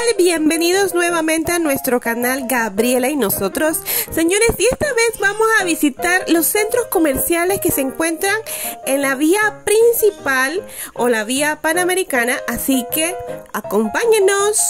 Bienvenidos nuevamente a nuestro canal Gabriela y nosotros. Señores, y esta vez vamos a visitar los centros comerciales que se encuentran en la vía principal o la vía panamericana, así que acompáñenos.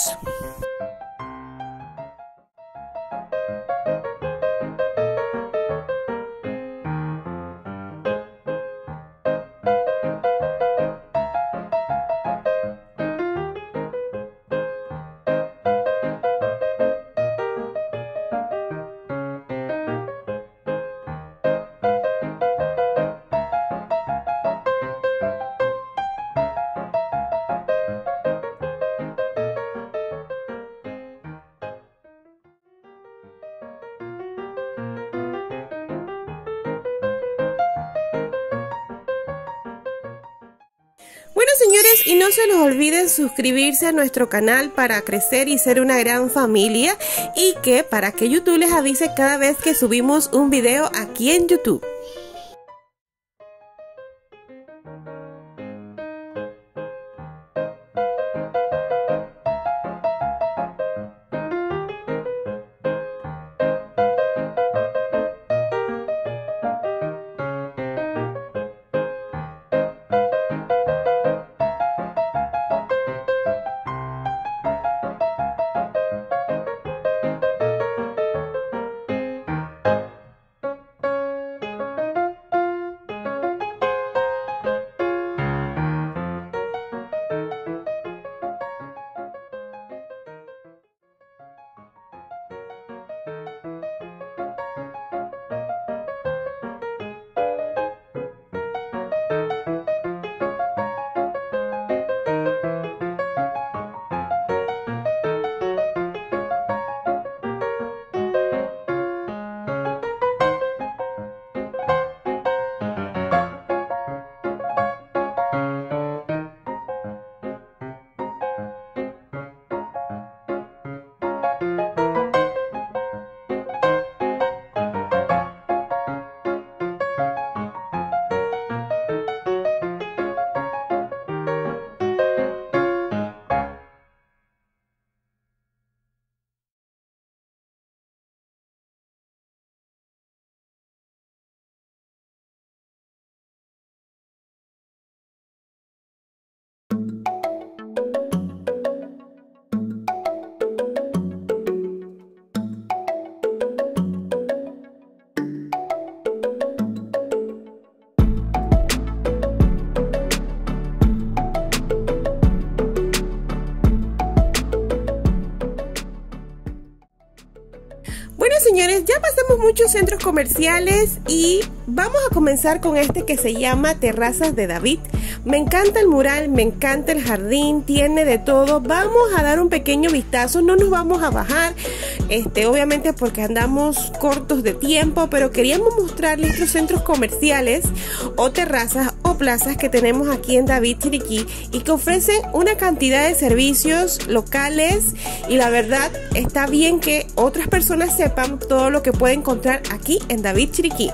Bueno, señores, y no se les olviden suscribirse a nuestro canal para crecer y ser una gran familia, y para que YouTube les avise cada vez que subimos un video aquí en YouTube. Bueno, señores, ya pasamos muchos centros comerciales y vamos a comenzar con este que se llama Terrazas de David. Me encanta el mural, me encanta el jardín, tiene de todo. Vamos a dar un pequeño vistazo, no nos vamos a bajar, obviamente porque andamos cortos de tiempo, pero queríamos mostrarles los centros comerciales o terrazas o plazas que tenemos aquí en David Chiriquí y que ofrecen una cantidad de servicios locales, y la verdad está bien que otras personas sepan todo lo que pueden encontrar aquí en David Chiriquí.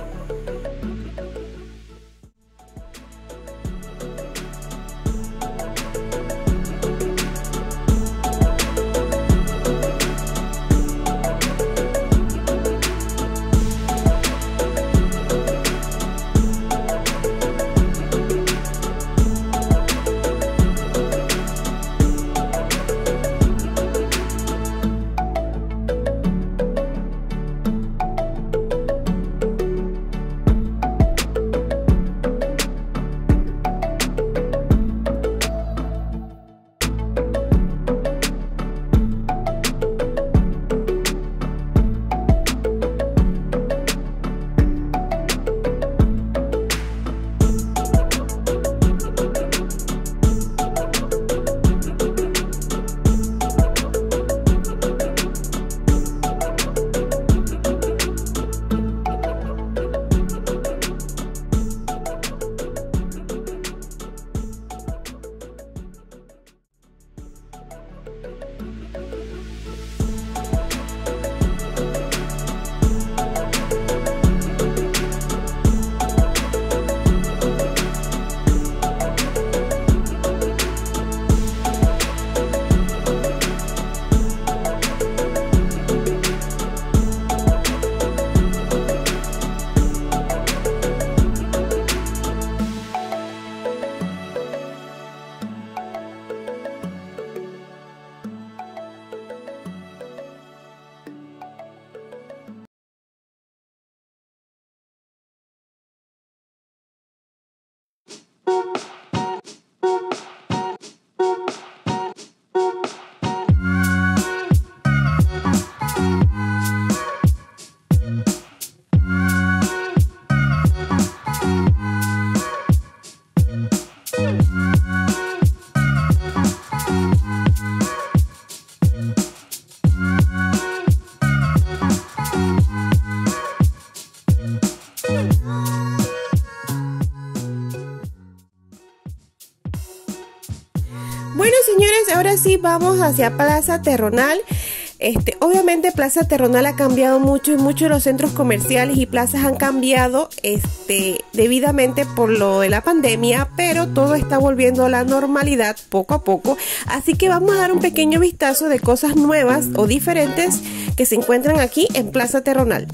Bueno, señores, ahora sí vamos hacia Plaza Terronal. Obviamente Plaza Terronal ha cambiado mucho y muchos de los centros comerciales y plazas han cambiado debidamente por lo de la pandemia, pero todo está volviendo a la normalidad poco a poco. Así que vamos a dar un pequeño vistazo de cosas nuevas o diferentes que se encuentran aquí en Plaza Terronal.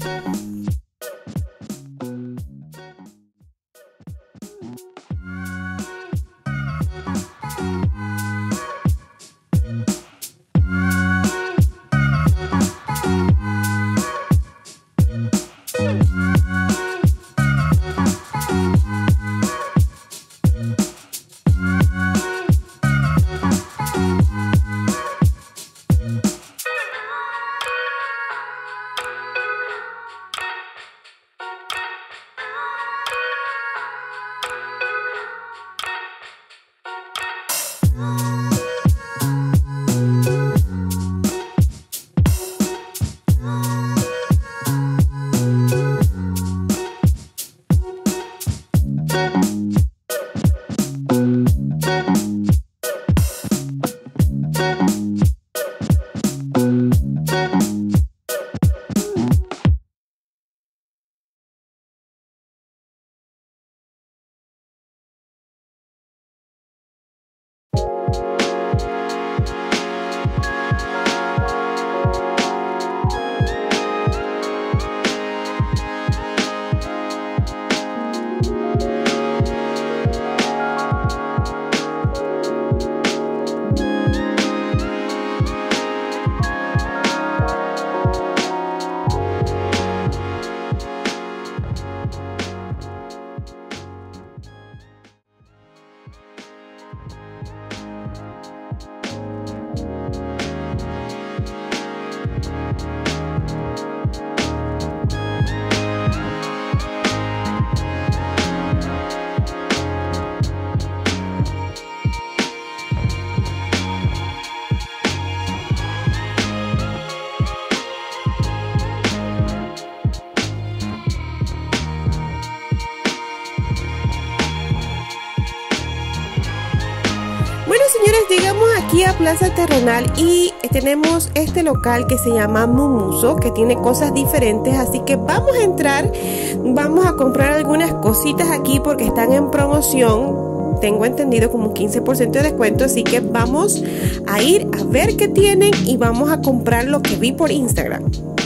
Señores, llegamos aquí a Plaza Terronal y tenemos este local que se llama Mumuso, que tiene cosas diferentes, así que vamos a entrar, vamos a comprar algunas cositas aquí porque están en promoción. Tengo entendido como un 15% de descuento, así que vamos a ir a ver qué tienen y vamos a comprar lo que vi por Instagram.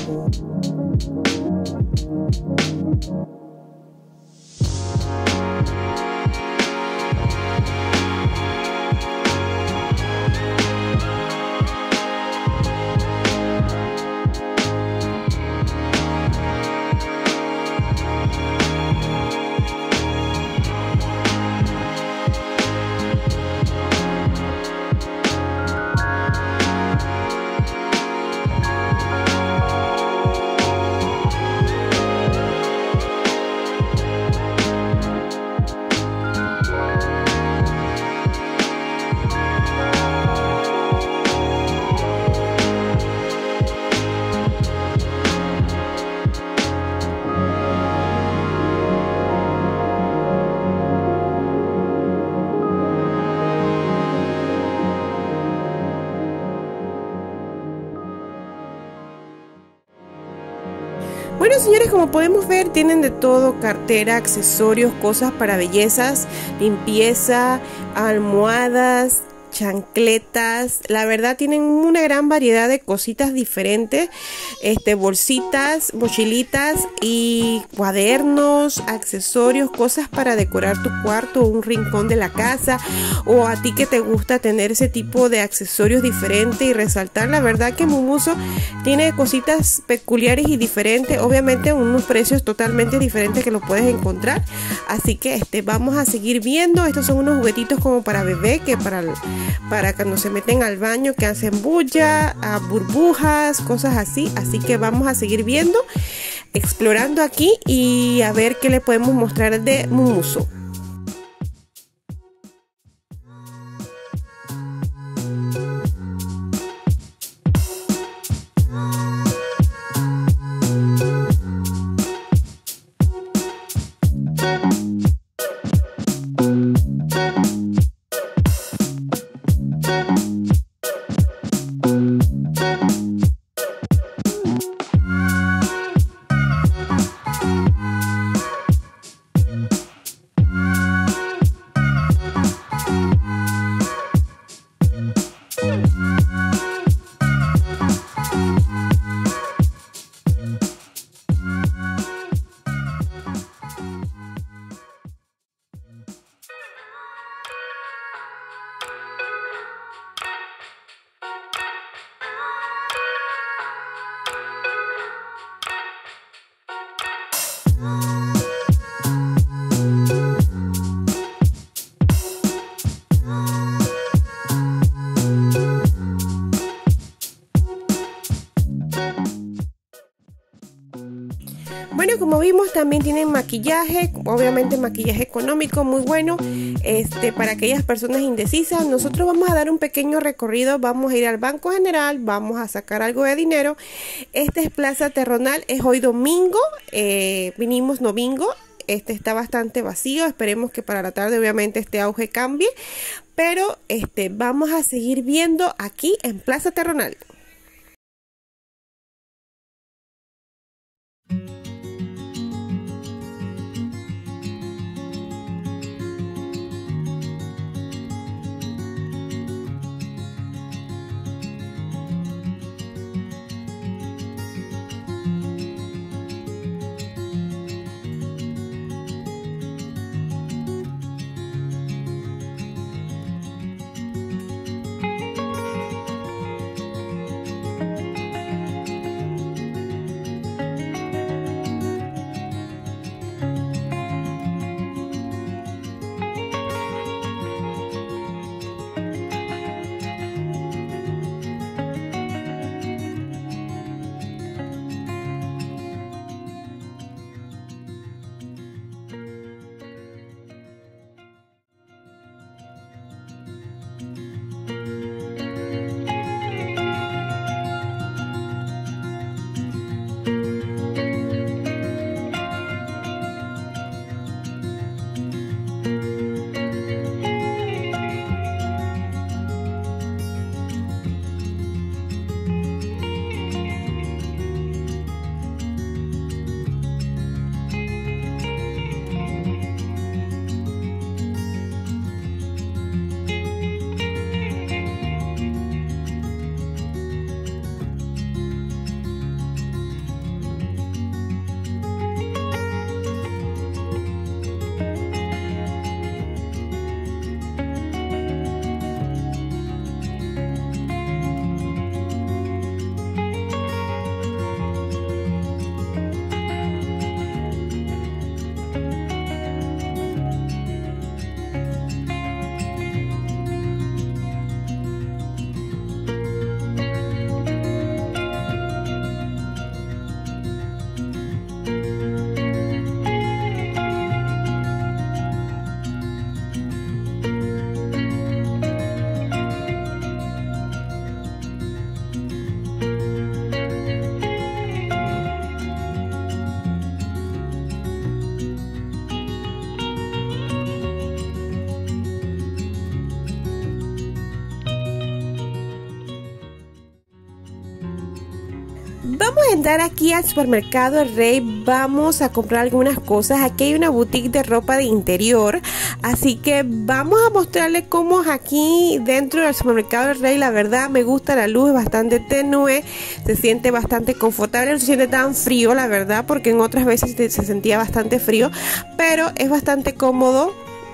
Bueno, señores, como podemos ver, tienen de todo: cartera, accesorios, cosas para bellezas, limpieza, almohadas, chancletas. La verdad tienen una gran variedad de cositas diferentes, bolsitas, mochilitas y cuadernos, accesorios, cosas para decorar tu cuarto o un rincón de la casa, o a ti que te gusta tener ese tipo de accesorios diferentes y resaltar. La verdad que Mumuso tiene cositas peculiares y diferentes, obviamente unos precios totalmente diferentes que los puedes encontrar. Así que vamos a seguir viendo. Estos son unos juguetitos como para bebé, que para cuando se meten al baño, que hacen bulla, burbujas, cosas así. Así que vamos a seguir viendo, explorando aquí y a ver qué le podemos mostrar de Mumuso. también tienen maquillaje, obviamente maquillaje económico muy bueno, para aquellas personas indecisas. Nosotros vamos a dar un pequeño recorrido, vamos a ir al Banco General, vamos a sacar algo de dinero. Esta es Plaza Terronal, es hoy domingo, vinimos domingo. Está bastante vacío, esperemos que para la tarde obviamente este auge cambie, pero vamos a seguir viendo aquí en Plaza Terronal. Vamos a entrar aquí al supermercado El Rey, vamos a comprar algunas cosas. Aquí hay una boutique de ropa de interior, así que vamos a mostrarles cómo es aquí dentro del supermercado El Rey. La verdad me gusta la luz, es bastante tenue, se siente bastante confortable, no se siente tan frío, la verdad, porque en otras veces se sentía bastante frío, pero es bastante cómodo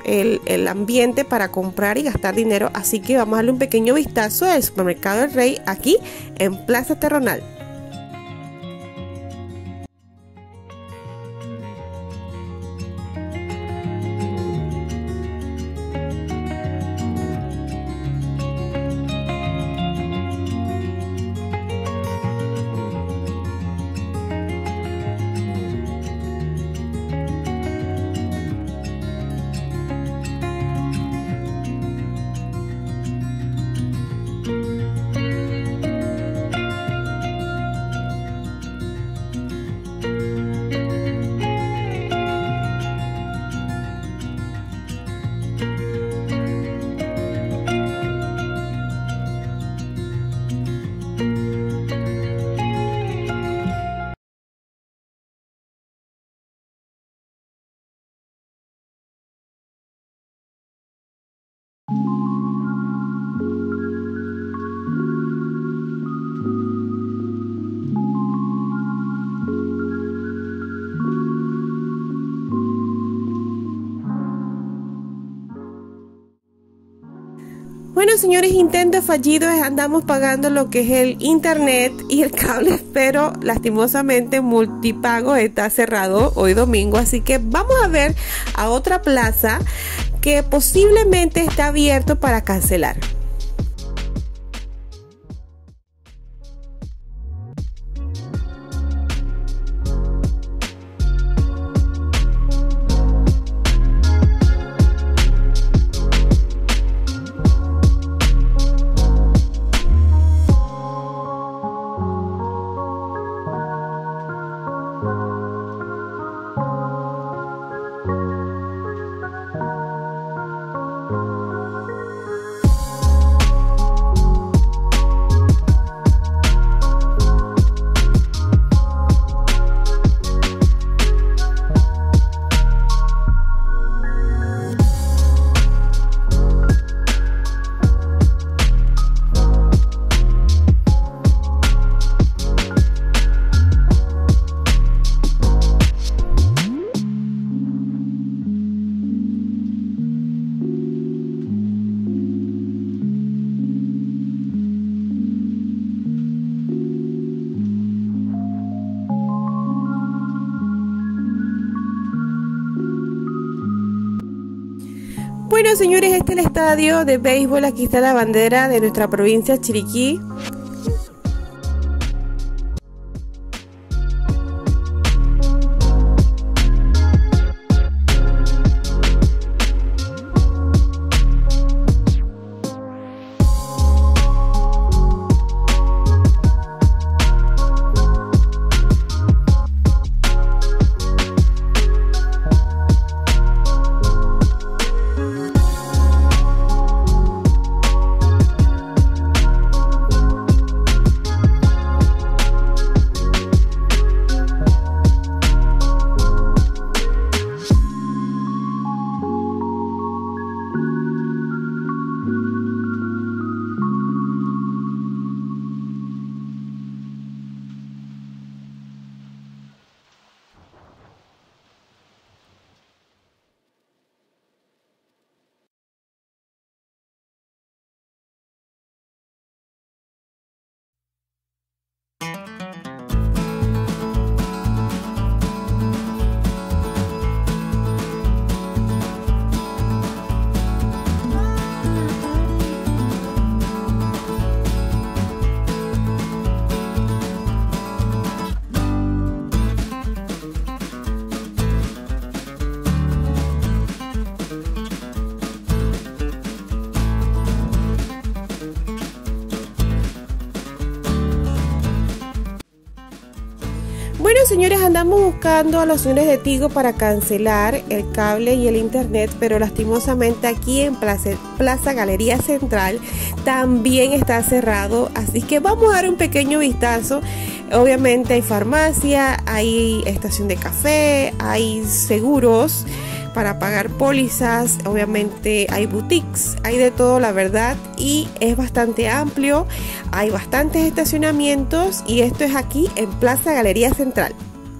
el ambiente para comprar y gastar dinero. Así que vamos a darle un pequeño vistazo al supermercado El Rey aquí en Plaza Terronal. Bueno, señores, intento fallido, andamos pagando lo que es el internet y el cable, pero lastimosamente Multipago está cerrado hoy domingo, así que vamos a ver a otra plaza que posiblemente está abierto para cancelar. Bueno, señores, este es el estadio de béisbol. Aquí está la bandera de nuestra provincia, Chiriquí. Bueno, señores, andamos buscando a los señores de Tigo para cancelar el cable y el internet, pero lastimosamente aquí en Plaza Galería Central también está cerrado, así que vamos a dar un pequeño vistazo. Obviamente hay farmacia, hay estación de café, hay seguros para pagar pólizas, obviamente hay boutiques, hay de todo, la verdad, y es bastante amplio, hay bastantes estacionamientos y esto es aquí en Plaza Galería Central.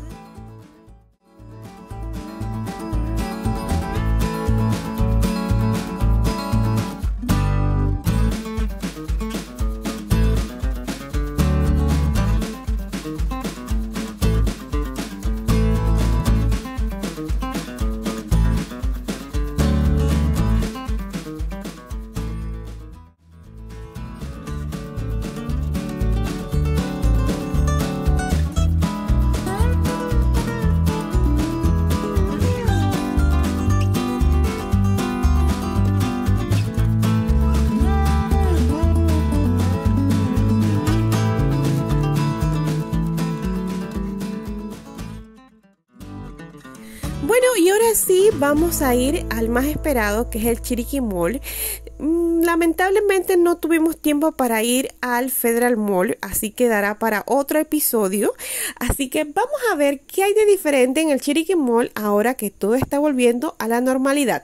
Bueno, y ahora sí vamos a ir al más esperado, que es el Chiriquí Mall. Lamentablemente no tuvimos tiempo para ir al Federal Mall, así que dará para otro episodio. Así que vamos a ver qué hay de diferente en el Chiriquí Mall ahora que todo está volviendo a la normalidad.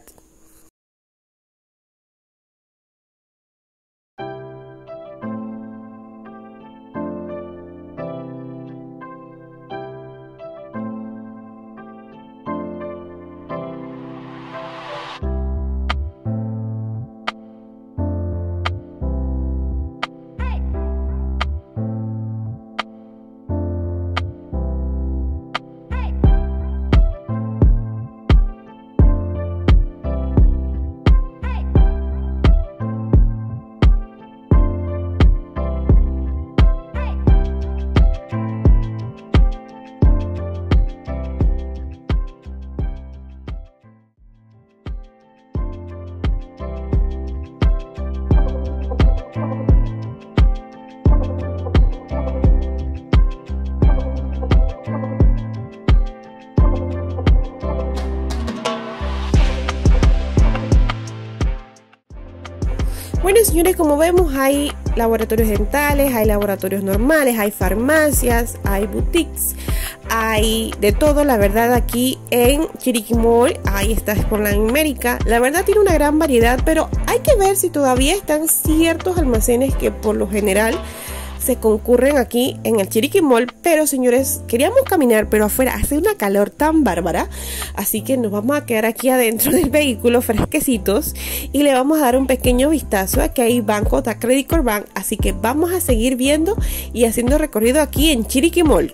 Bueno, señores, como vemos hay laboratorios dentales, hay laboratorios normales, hay farmacias, hay boutiques, hay de todo, la verdad, aquí en Chiriquí Mall. Ahí está Sportland América. La verdad tiene una gran variedad, pero hay que ver si todavía están ciertos almacenes que por lo general se concurren aquí en el Chiriquí Mall. Pero señores, queríamos caminar, pero afuera hace una calor tan bárbara, así que nos vamos a quedar aquí adentro del vehículo fresquecitos y le vamos a dar un pequeño vistazo. Aquí hay Banco de Credit Corp Bank, así que vamos a seguir viendo y haciendo recorrido aquí en Chiriquí Mall.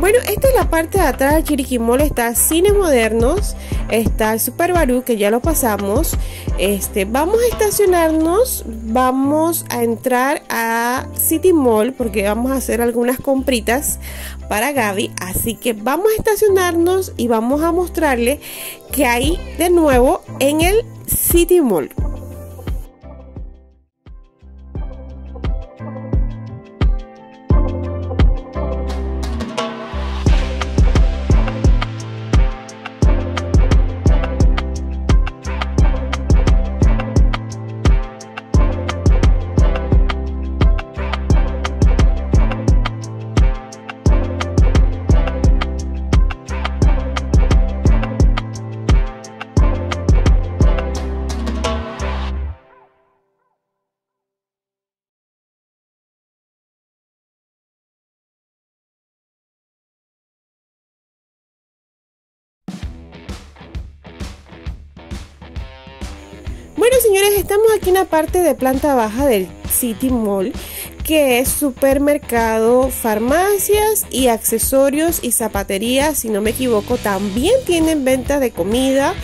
Bueno, esta es la parte de atrás del Chiriquí Mall. Está Cine Modernos, está el Super Barú, que ya lo pasamos. Vamos a estacionarnos, vamos a entrar a City Mall porque vamos a hacer algunas compritas para Gaby. Así que vamos a estacionarnos y vamos a mostrarle qué hay de nuevo en el City Mall. Bueno, señores, estamos aquí en la parte de planta baja del City Mall, que es supermercado, farmacias y accesorios y zapatería, si no me equivoco. También tienen ventas de comida,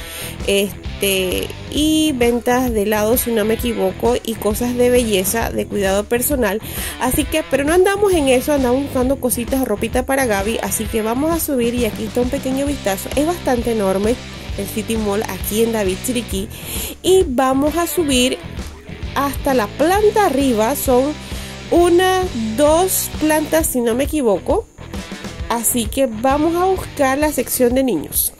y ventas de helado, si no me equivoco, y cosas de belleza, de cuidado personal. Así que, pero no andamos en eso, andamos buscando cositas, ropita para Gaby. Así que vamos a subir y aquí está un pequeño vistazo. Es bastante enorme el City Mall aquí en David Chiriquí, y vamos a subir hasta la planta arriba. Son dos plantas, si no me equivoco. Así que vamos a buscar la sección de niños.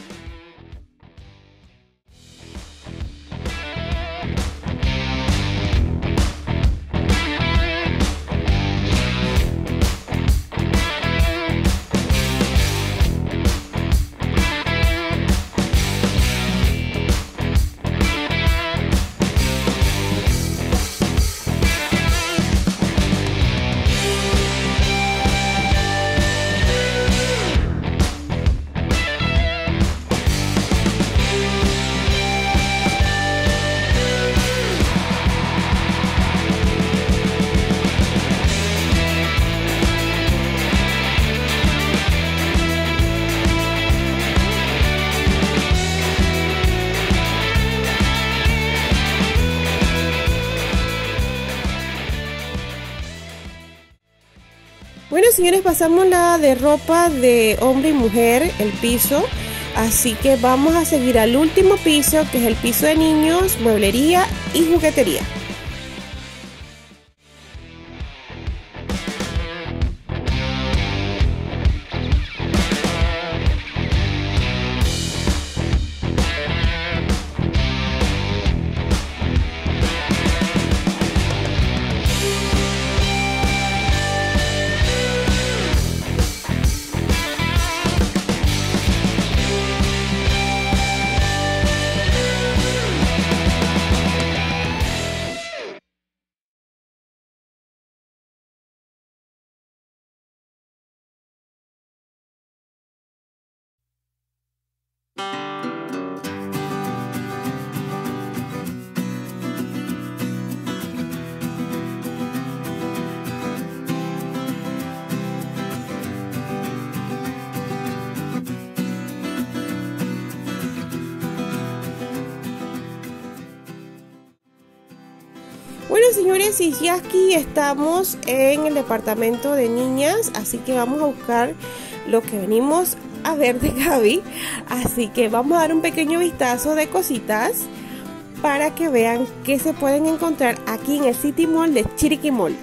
Bueno, señores, pasamos la de ropa de hombre y mujer, el piso. Así que vamos a seguir al último piso, que es el piso de niños, mueblería y juguetería. Bueno, señores, y ya aquí estamos en el departamento de niñas, así que vamos a buscar lo que venimos a ver de Gaby. Así que vamos a dar un pequeño vistazo de cositas para que vean qué se pueden encontrar aquí en el City Mall de Chiriquí Mall.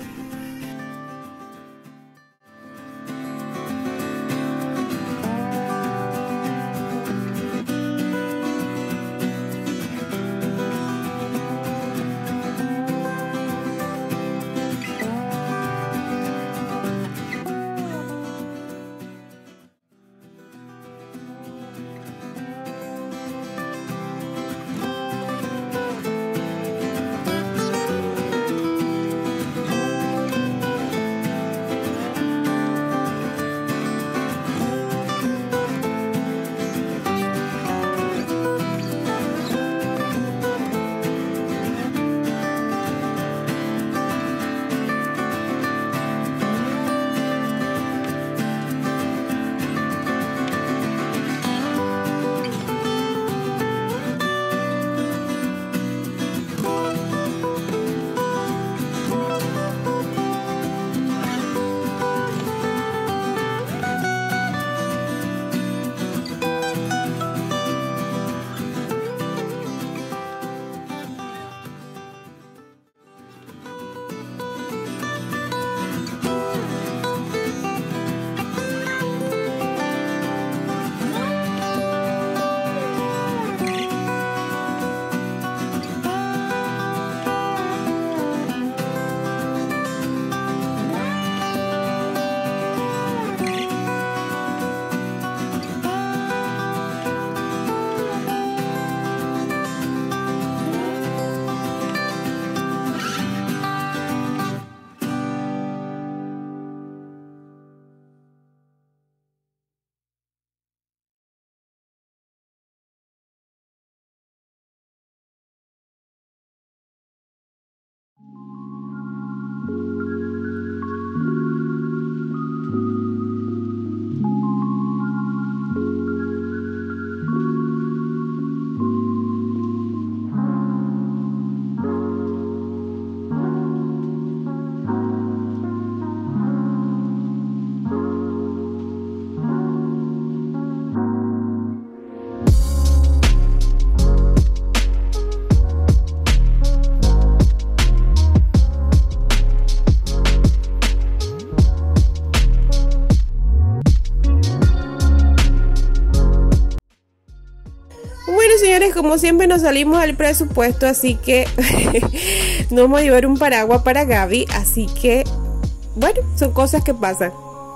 señores, como siempre nos salimos del presupuesto, así que no vamos a llevar un paraguas para Gaby, así que bueno, son cosas que pasan.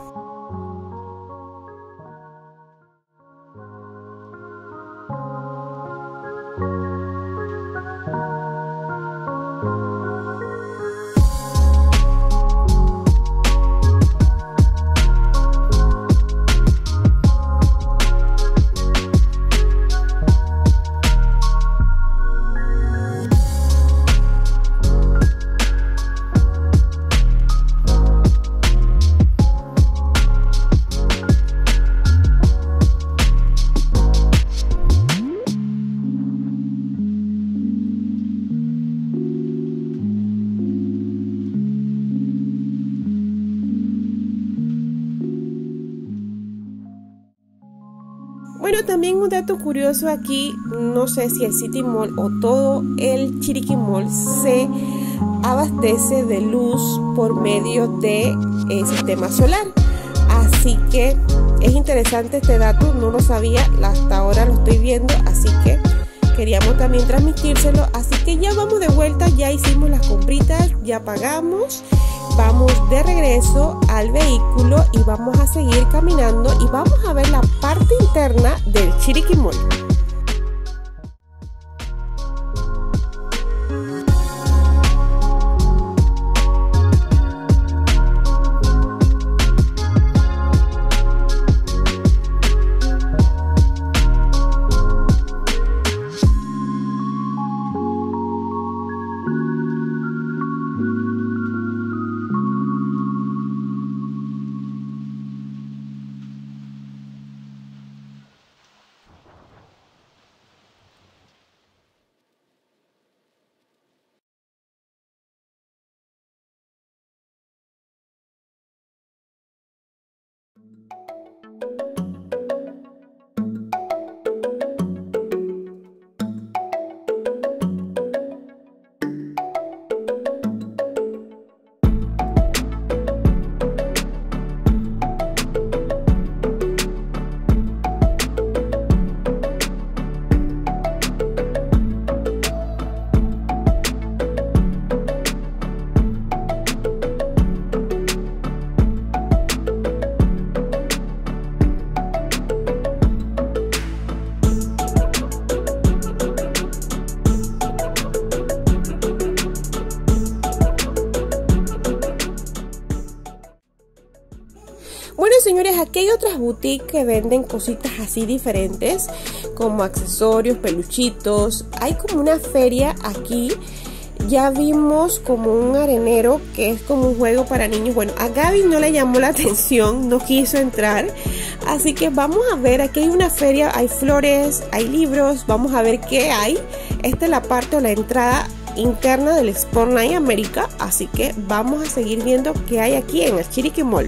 Bueno, también un dato curioso aquí, no sé si el City Mall o todo el Chiriquí Mall se abastece de luz por medio de sistema solar. Así que es interesante este dato, no lo sabía, hasta ahora lo estoy viendo, así que queríamos también transmitírselo. Así que ya vamos de vuelta, ya hicimos las compritas, ya pagamos. Vamos de regreso al vehículo y vamos a seguir caminando y vamos a ver la parte interna del Chiriquí Mall. Bueno, señores, aquí hay otras boutiques que venden cositas así diferentes, como accesorios, peluchitos. Hay como una feria aquí. Ya vimos como un arenero que es como un juego para niños. Bueno, a Gaby no le llamó la atención, no quiso entrar. Así que vamos a ver, aquí hay una feria, hay flores, hay libros. Vamos a ver qué hay. Esta es la parte o la entrada interna del Sport Night América. Así que vamos a seguir viendo qué hay aquí en el Chiriquí Mall.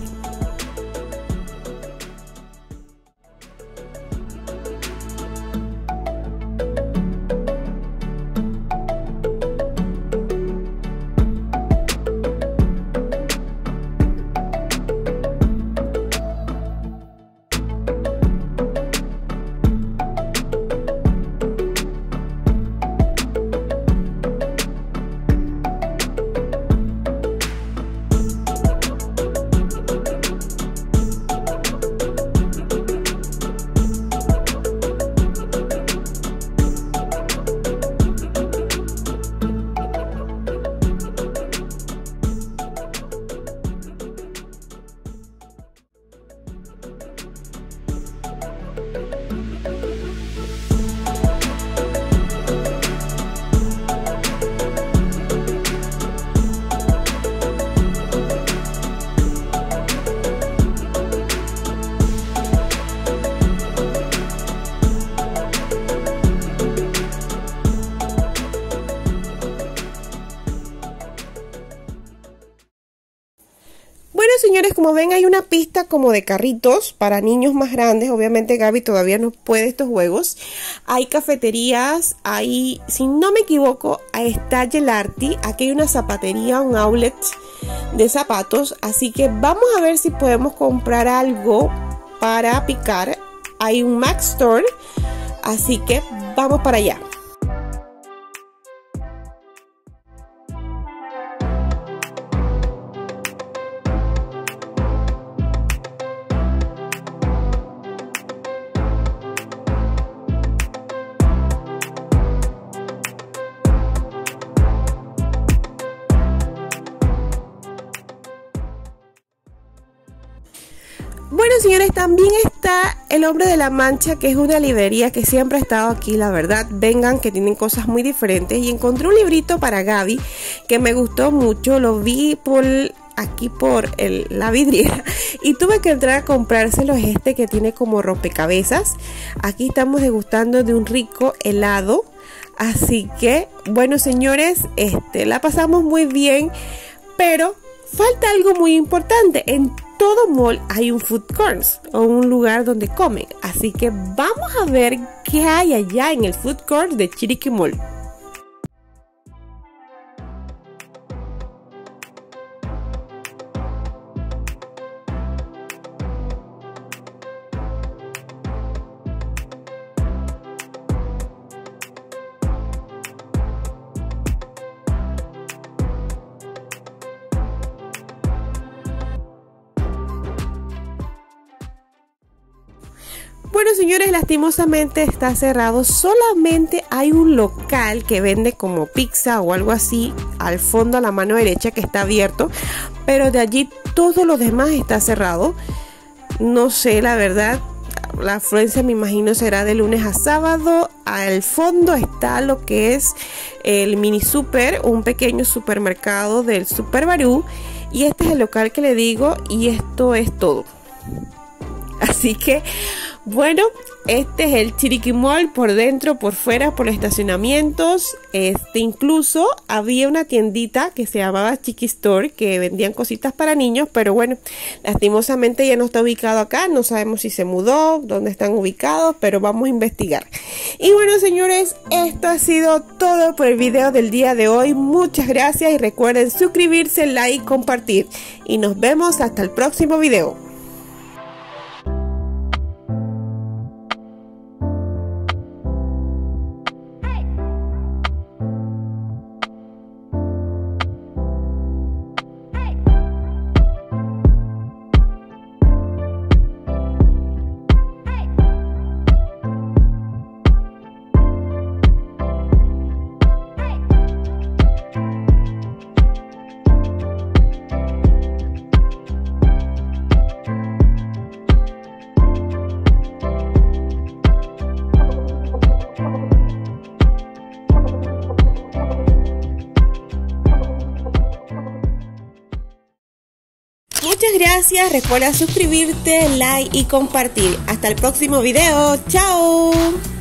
Señores, como ven, hay una pista como de carritos para niños más grandes. Obviamente Gaby todavía no puede estos juegos. Hay cafeterías, hay, si no me equivoco, está Gelarti. Aquí hay una zapatería, un outlet de zapatos. Así que vamos a ver si podemos comprar algo para picar. Hay un Mac Store. Así que vamos para allá. Bueno, señores, también está El Hombre de la Mancha, que es una librería que siempre ha estado aquí, la verdad. Vengan, que tienen cosas muy diferentes. Y encontré un librito para Gaby que me gustó mucho. Lo vi por aquí por la vidriera y tuve que entrar a comprárselo. Es este que tiene como rompecabezas. Aquí estamos degustando de un rico helado. Así que, bueno, señores, la pasamos muy bien, pero falta algo muy importante. En todo mall hay un food court o un lugar donde comen. Así que vamos a ver qué hay allá en el food court de Chiriquí Mall. Bueno, señores, lastimosamente está cerrado. Solamente hay un local que vende como pizza o algo así al fondo a la mano derecha que está abierto, pero de allí todo lo demás está cerrado. No sé, la verdad, la afluencia me imagino será de lunes a sábado. Al fondo está lo que es el mini super, un pequeño supermercado del Super Barú, y este es el local que le digo, y esto es todo. Así que, bueno, este es el Chiriquí Mall por dentro, por fuera, por los estacionamientos. Incluso había una tiendita que se llamaba Chiqui Store que vendían cositas para niños, pero bueno, lastimosamente ya no está ubicado acá. No sabemos si se mudó, dónde están ubicados, pero vamos a investigar. Y bueno, señores, esto ha sido todo por el video del día de hoy. Muchas gracias y recuerden suscribirse, like, compartir. Y nos vemos hasta el próximo video. Muchas gracias, recuerda suscribirte, like y compartir. Hasta el próximo video, chao.